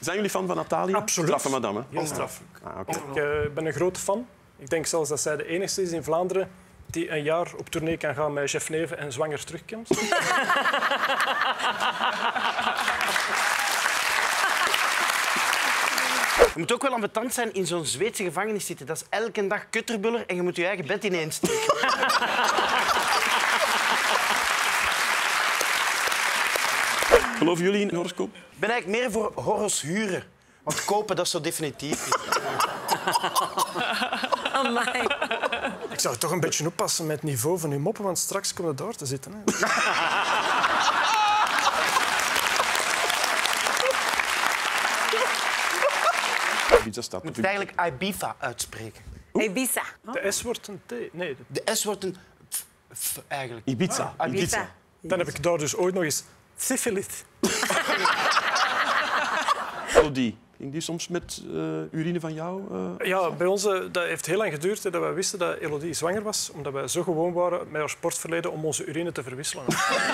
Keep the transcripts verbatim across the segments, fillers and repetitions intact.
Zijn jullie fan van Natalia? Absoluut. Straffe madame. Heel straf. Ah, okay. Ik uh, ben een grote fan. Ik denk zelfs dat zij de enige is in Vlaanderen die een jaar op tournee kan gaan met Chef Neven en zwanger terugkomt. Je moet ook wel ambetant zijn in zo'n Zweedse gevangenis zitten. Dat is elke dag kutterbuller en je moet je eigen bed ineens steken. Geloven jullie in een horoscoop? Ik ben eigenlijk meer voor horros huren. Want kopen, dat is zo definitief. Amai. Ik zou toch een beetje oppassen met het niveau van uw moppen, want straks komt het door te zitten. Hè. Ibiza staat Je moet het eigenlijk Ibiza uitspreken. Ibiza. De S wordt een T. Nee, de... De S wordt een f, f eigenlijk. Ibiza. Ah, Ibiza. Dan heb ik daar dus ooit nog eens syfilis. Elodie, ging die soms met uh, urine van jou? Uh... Ja, bij ons uh, dat heeft heel lang geduurd hè, dat wij wisten dat Elodie zwanger was, omdat wij zo gewoon waren met haar sportverleden om onze urine te verwisselen.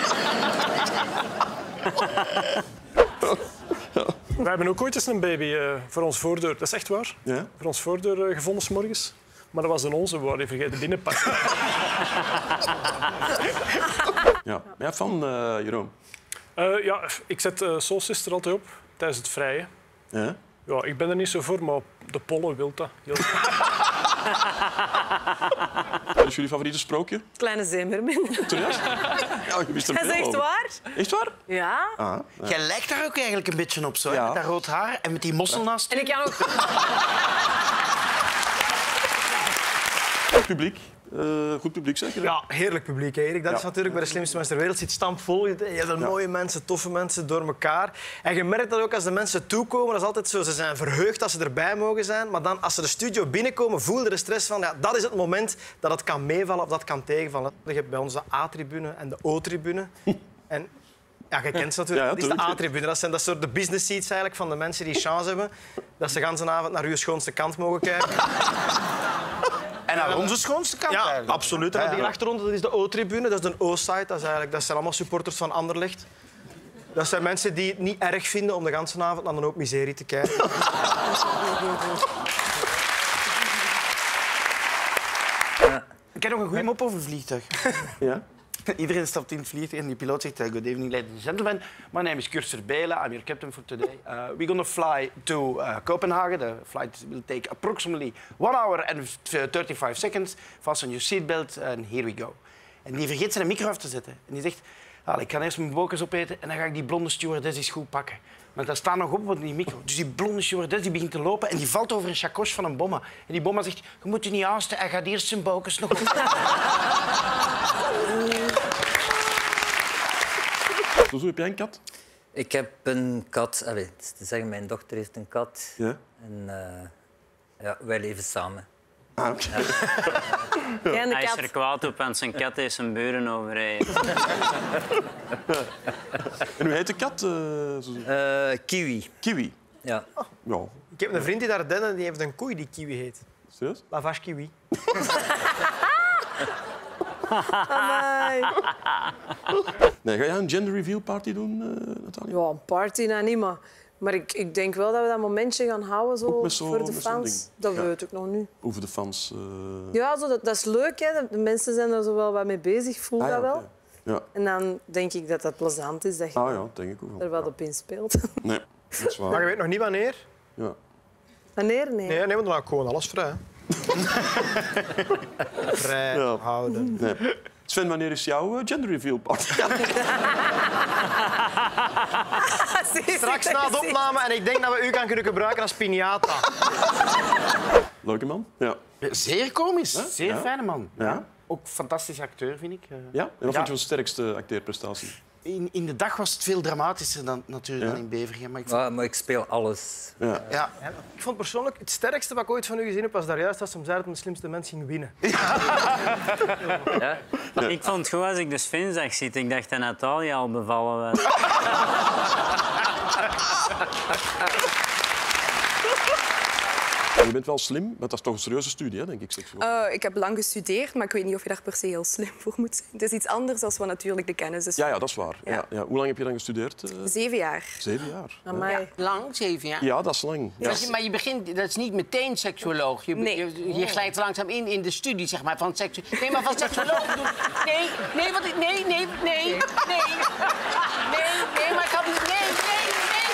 Wij hebben ook ooit eens een baby uh, voor ons voordeur. Dat is echt waar. Ja? Voor ons voordeur uh, gevonden 's morgens. Maar dat was een onze, we waren die vergeten binnenpakken. Ja. Ja, van uh, Jeroen. Uh, ja, ik zet uh, Soul Sister altijd op tijdens het vrije. Ja? Ja, ik ben er niet zo voor, maar de pollen wil dat. Heel... Wat is jullie favoriete sprookje? Kleine zeemermin. Serieus? Ja, je wist er Dat is veel echt over. waar. Echt waar? Ja. Ah, ja. Jij lijkt daar ook eigenlijk een beetje op, zo, hè? Ja. Met dat rood haar en met die mossel naast. En ik kan ook... Goed publiek. Uh, goed publiek, zeker? Ja, heerlijk publiek, hè, Erik. Dat Ja. is natuurlijk bij de slimste mensen ter wereld. Het zit stampvol. Je hebt er mooie mensen, toffe mensen door elkaar. En je merkt dat ook als de mensen toekomen. Dat is altijd zo. Ze zijn verheugd dat ze erbij mogen zijn. Maar dan, als ze de studio binnenkomen, voel je de stress van... Ja, dat is het moment dat het kan meevallen of dat kan tegenvallen. Je hebt bij ons de A-tribune en de O-tribune. En ja, je kent ze natuurlijk. Ja, ja, dat is de tuurlijk. A-tribune. Dat zijn dat soort de business seats eigenlijk van de mensen die chance hebben. Dat ze de hele avond naar uw schoonste kant mogen kijken. En naar onze schoonste kant Ja, eigenlijk. absoluut. En die achtergrond, dat is de O-tribune, dat is de O-side. Dat, is eigenlijk- dat zijn allemaal supporters van Anderlecht. Dat zijn mensen die het niet erg vinden om de hele avond naar een hoop miserie te kijken. Ik heb nog een goede mop over vliegtuig. Ja? Iedereen stapt in het vliegtuig en die piloot zegt... Good evening, ladies and gentlemen. My name is Kurt Verbelen. I'm your captain for today. Uh, we're going to fly to uh, Copenhagen. The flight will take approximately one hour and thirty-five seconds. Fasten your seatbelt and here we go. En die vergeet zijn micro af te zetten. En die zegt... Ah, ik ga eerst mijn bokers opeten en dan ga ik die blonde stewardess eens goed pakken. Maar dat staat nog op op die micro. Dus die blonde stewardess die begint te lopen en die valt over een chakos van een bomma. En die bomma zegt, je moet je niet haasten, hij gaat eerst zijn bokers nog op. Zo heb jij een kat? Ik heb een kat. Allee, het is te zeggen, mijn dochter heeft een kat. Ja. En uh, ja, wij leven samen. Ah, okay. Jij en de Hij is kat. er kwaad op en zijn kat heeft zijn buren overrijden. En hoe heet de kat? Uh, zo... Uh, kiwi. Kiwi. Ja. Ja. Ik heb een vriend die daar dennen, die heeft een koei die Kiwi heet. Serieus? La vache Kiwi. Amai. Nee, ga jij een gender reveal party doen, uh, Natalia? Ja, een party nou niet, maar... Maar ik, ik denk wel dat we dat momentje gaan houden zo, met zo- voor de met zo'n fans. ding. Dat Ja. weet ik nog niet. Over de fans. Uh... Ja, zo, dat, dat is leuk. Hè. De mensen zijn er zo wel wat mee bezig, ik voel Ah, ja, dat wel. oké. Ja. En dan denk ik dat dat plezant is, dat je Ah ja, denk ik ook wel. er wat op inspeelt. Nee, dat is waar. Maar je weet nog niet wanneer. Ja. Wanneer? Nee. Nee, nee, want dan hou ik gewoon alles vrij. Vrij Ja. houden. Nee. Sven, wanneer is jouw uh, gender reveal party? Straks na de opname en ik denk dat we u gaan kunnen gebruiken als piñata. Leuke man. Ja. Zeer komisch. Huh? Zeer Ja. fijne man. Ja? Ook fantastische acteur, vind ik. Uh, Ja? En wat Ja. vond je van sterkste acteerprestatie? In, in de dag was het veel dramatischer dan, natuurlijk Ja. dan in Bevergem. Maar ik vond... Maar, maar ik speel alles. Ja. Ja. Ja, ik vond persoonlijk het sterkste wat ik ooit van u gezien heb, was daar juist als ze zei dat hij de slimste mens ging winnen. Ja? Ik vond het goed als ik de Sven zag zitten. Ik dacht dat Natalia al bevallen was. En je bent wel slim, maar dat is toch een serieuze studie, hè, denk ik. Uh, ik heb lang gestudeerd, maar ik weet niet of je daar per se heel slim voor moet zijn. Het is iets anders dan wat natuurlijk de kennis is. Ja, ja, dat is waar. Ja. Ja, ja. Hoe lang heb je dan gestudeerd? Uh... Zeven jaar. Zeven jaar. Amai. Ja. Ja, lang, zeven jaar. Ja, dat is lang. Ja. Ja. Maar je begint, dat is niet meteen seksuoloog. Je, Nee. je, je glijdt langzaam in in de studie, zeg maar, van seksu... Nee, maar van seksuoloog doen... Nee, nee, wat... Nee, nee, nee, nee, nee. Nee, nee, maar ik had niet... Nee, nee, nee.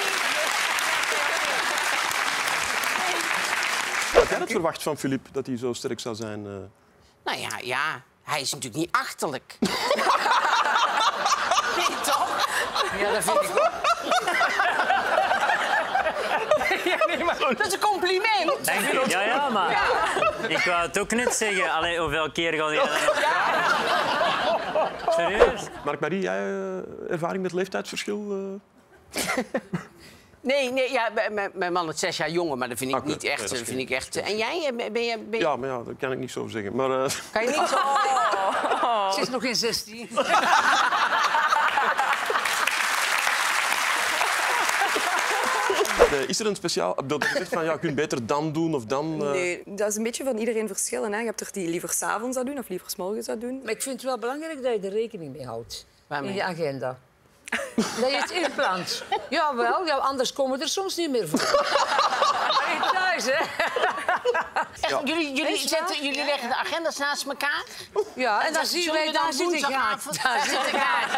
Had jij het verwacht van Philippe, dat hij zo sterk zou zijn? Uh... Nou ja, ja. Hij is natuurlijk niet achterlijk. Nee, toch? Ja, dat vind ik ook. Ja, nee, maar dat is een compliment. Dank je. Ja, ja, maar Ja. ik wou het ook net zeggen. Allee, hoeveel keer ga je dat nog vragen? Serieus? Mark-Marie, jij uh, ervaring met leeftijdsverschil? Uh... Nee, nee ja, mijn, mijn man is zes jaar jonger, maar dat vind ik Okay. niet echt. Nee, dat dat is vind ik echt. En jij, ben je... Ben je... Ja, maar ja, daar kan ik niet zo over zeggen. Maar, uh... Kan je niet zo... Oh. Ze is nog geen zestien. Nee, is er een speciaal... Dat je zegt van, ja, je kunt beter dan doen of dan... Uh... Nee, dat is een beetje van iedereen verschillen. Hè. Je hebt er die liever 's avonds zou doen of liever 's morgens zou doen. Maar ik vind het wel belangrijk dat je er rekening mee houdt. Waarmee? In je agenda. Dat je het inplant. Jawel, ja, anders komen we er soms niet meer voor. Maar thuis, hè? Echt, jullie, jullie, zetten, jullie leggen de agenda's naast elkaar? Ja, en dan zien wij, daar zit ik graag. Daar zit ik graag.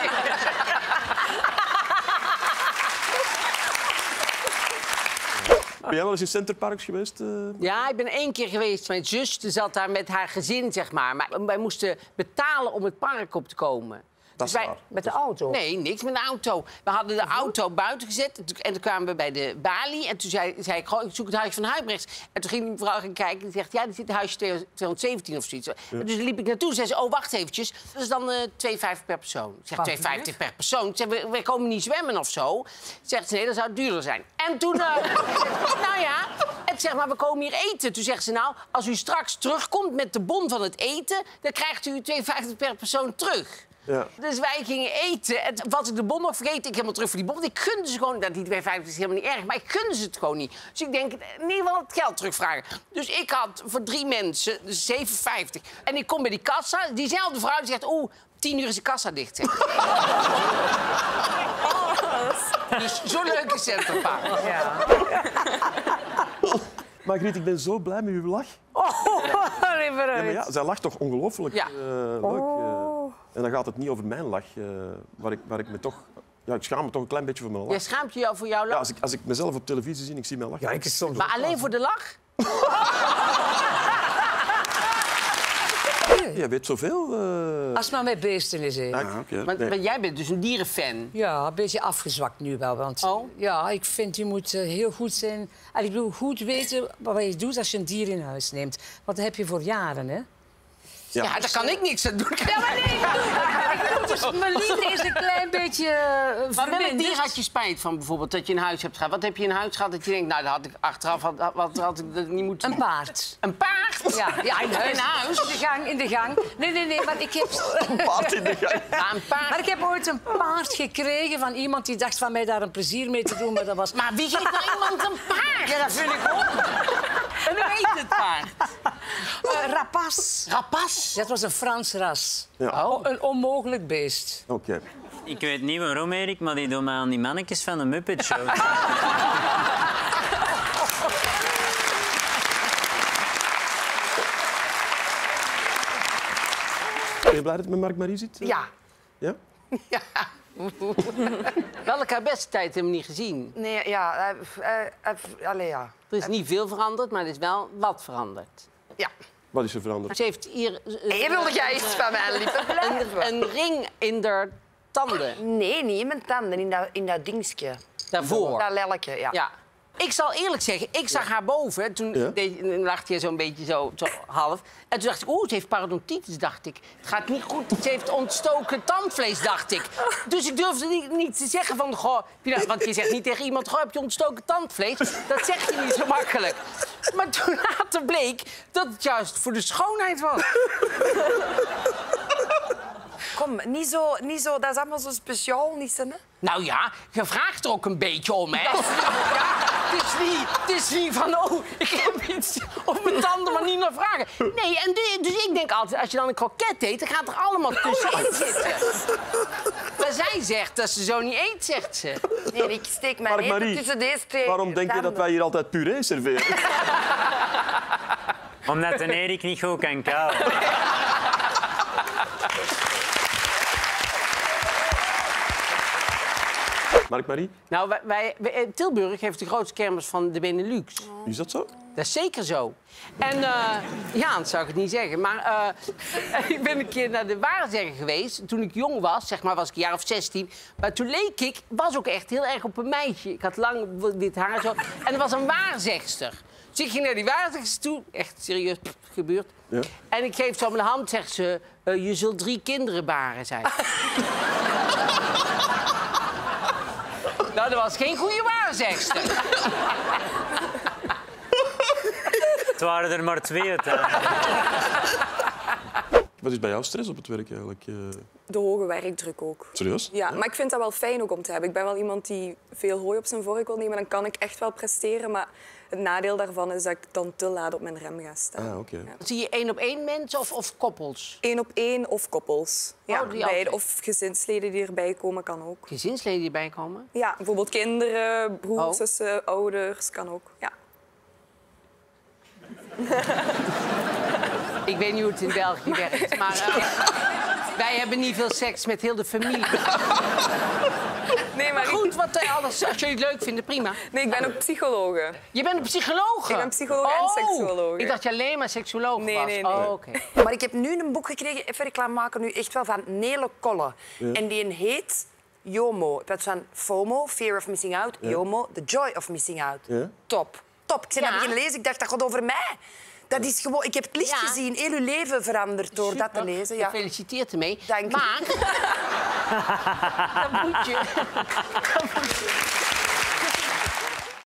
Ben jij wel eens in Centerparks geweest? Uh... Ja, ik ben één keer geweest. Mijn zus die zat daar met haar gezin, zeg maar. Maar wij moesten betalen om het park op te komen. Dat is Dus wij... waar. Met de auto? Nee, niks met de auto. We hadden de auto buiten gezet en toen, en toen kwamen we bij de balie. En toen zei, zei ik, ik zoek het huis van Huibrechts. En toen ging die mevrouw gaan kijken en die zegt, ja, er zit huisje tweehonderdzeventien of zoiets. Ja. En dus liep ik naartoe en zei ze, oh, wacht eventjes. Dat is dan uh, twee euro vijftig per persoon. Ik zeg, twee euro vijftig per persoon. Ik zeg, we, we komen niet zwemmen of zo. Zegt ze, nee, dat zou duurder zijn. En toen, uh, nou ja, en zeg maar, we komen hier eten. Toen zegt ze, nou, als u straks terugkomt met de bon van het eten, dan krijgt u twee euro vijftig per persoon terug. Ja. Dus wij gingen eten. En was ik de bon nog vergeten, ik helemaal terug voor die bon. Ik gunde ze gewoon, dat die twee euro vijftig is helemaal niet erg, maar ik gunde ze het gewoon niet. Dus ik denk, in ieder geval het geld terugvragen. Dus ik had voor drie mensen dus zeven euro vijftig. En ik kom bij die kassa, diezelfde vrouw die zegt, oeh, tien uur is de kassa dicht. Zeg. Dus zo leuk is Centerpark. Ja. Margriet, ik ben zo blij met uw lach. Oh, nee, Ja, maar ja, vooruit. zij lacht toch ongelooflijk Ja. uh, leuk. Uh, en dan gaat het niet over mijn lach, uh, waar, ik, waar ik me toch... Ja, ik schaam me toch een klein beetje voor mijn lach. Jij schaamt je jou voor jouw Ja, lach? als, ik, als ik mezelf op televisie zie en ik zie mijn lach... Ja, ik is soms Maar alleen voor de lach? Je weet zoveel. Uh... Als het maar met beesten is, hè. Ah, okay. Want, nee. want jij bent dus een dierenfan. Ja, een beetje afgezwakt nu wel. Want Oh? ja, ik vind je moet eh, heel goed zijn. En ik bedoel, goed weten wat je doet als je een dier in huis neemt. Want dat heb je voor jaren, hè? Ja. Ja, daar kan ik niks aan doen. Ja, maar nee, ik bedoel, ik bedoel, dus mijn liefde is een klein beetje uh, Maar welk verminderd. dier had je spijt van bijvoorbeeld dat je in huis hebt gehad? Wat heb je in huis gehad dat je denkt, nou, dat had ik achteraf had, wat had ik dat niet moeten Een paard. Een paard? Ja, ja, in huis. In huis? In de gang, in de gang. Nee, nee, nee, maar ik heb... Een paard in de gang. Ja, een paard. Maar ik heb ooit een paard gekregen van iemand die dacht van mij daar een plezier mee te doen. Maar dat was... Maar wie geeft nou iemand een paard? Ja, dat vind ik ook. En hoe heet het paard? Uh, rapas. Rapas? Dat was een Frans ras. Ja. Oh, een onmogelijk beest. Oké. Okay. Ik weet niet waarom, Erik, maar die doen mij aan die mannetjes van de Muppet Show. Ben je blij dat je met Mark-Marie zit? Ja. Ja? Ja. Wel elkaar beste tijd hebben we niet gezien. Nee, ja. Uh, uh, uh, allee, ja. Er is niet veel veranderd, maar er is wel wat veranderd. Ja. Wat is er veranderd? Ze heeft hier... Uh, Hey, wilde jij iets van mij, lieve? Een, een ring in haar tanden. Nee, niet in mijn tanden, in dat, in dat dingetje. Daarvoor. Dat lelletje, ja. Ja. Ik zal eerlijk zeggen, ik zag haar boven. Toen Ja? deed, lag je zo'n beetje zo, zo half. En toen dacht ik, oeh, ze heeft parodontitis, dacht ik. Het gaat niet goed, ze heeft ontstoken tandvlees, dacht ik. Dus ik durfde niet, niet te zeggen van, goh... Want je zegt niet tegen iemand, goh, heb je ontstoken tandvlees? Dat zegt je niet zo makkelijk. Maar toen later bleek dat het juist voor de schoonheid was. Kom, niet zo, niet zo, dat is allemaal zo speciaal, niet zo, hè? Nou ja, je vraagt er ook een beetje om, hè? Ja, het is is niet, het is niet van, oh, ik heb iets op mijn tanden, maar niet naar vragen. Nee, en dus, dus ik denk altijd, als je dan een kroket eet, dan gaat er allemaal tussenin zitten. Maar zij zegt dat ze zo niet eet, zegt ze. Nee, ik steek mijn eten Mark-Marie, tussen deze twee waarom denk je tanden. dat wij hier altijd puree serveren? Omdat een Erik niet goed kan kauwen. Mark-Marie, Nou, wij, wij, wij- Tilburg heeft de grootste kermis van de Benelux. is dat zo? Dat is zeker zo. En uh, ja, dat zou ik het niet zeggen. Maar uh, ik ben een keer naar de waarzegger geweest. Toen ik jong was, zeg maar, was ik een jaar of zestien. Maar toen leek ik, was ook echt heel erg op een meisje. Ik had lang wit haar zo. En er was een waarzegster. Dus ik ging naar die waarzegster toe. Echt serieus pff, gebeurd. Ja. En ik geef zo om de hand, zegt ze... Uh, je zult drie kinderen baren, zei ze. Nou, dat was geen goede waarzegster. Het waren er maar twee uiteindelijk. Wat is bij jou stress op het werk eigenlijk? eh? De hoge werkdruk ook. Serieus? Ja, maar ik vind dat wel fijn ook om te hebben. Ik ben wel iemand die veel hooi op zijn vork wil nemen. Dan kan ik echt wel presteren. Maar het nadeel daarvan is dat ik dan te laat op mijn rem ga staan. Ah, oké. Zie je één op één mensen of, of koppels? Eén op één of koppels. Ja, Oh, die beide. altijd. Of gezinsleden die erbij komen, kan ook. Gezinsleden die erbij komen? Ja, bijvoorbeeld kinderen, broers, Oh. zussen, ouders, kan ook. Ja. Ik weet niet hoe het in België werkt, maar uh, wij hebben niet veel seks met heel de familie. Nee, maar Goed, wat uh, alles, als jullie het leuk vinden, prima. Nee, ik ben ook psychologe. Je bent een psycholoog? Ik ben psycholoog en Oh, seksuoloog. Ik dacht je alleen maar seksuoloog Nee, was. nee, nee. Oh, oké. Maar ik heb nu een boek gekregen, even reclame maken nu, echt wel van Nele Kolle. Ja. En die heet JOMO. Dat is van FOMO, Fear of Missing Out. JOMO, The Joy of Missing Out. Ja. Top. Top. Ik ben Ja. dat beginnen lezen, ik dacht, dat gaat over mij. Dat is gewoon... Ik heb het licht Ja. gezien, heel uw leven veranderd door dat te Super. lezen. Ja. Gefeliciteerd ermee. Dank je. Maar... dat moet je. Dat moet je.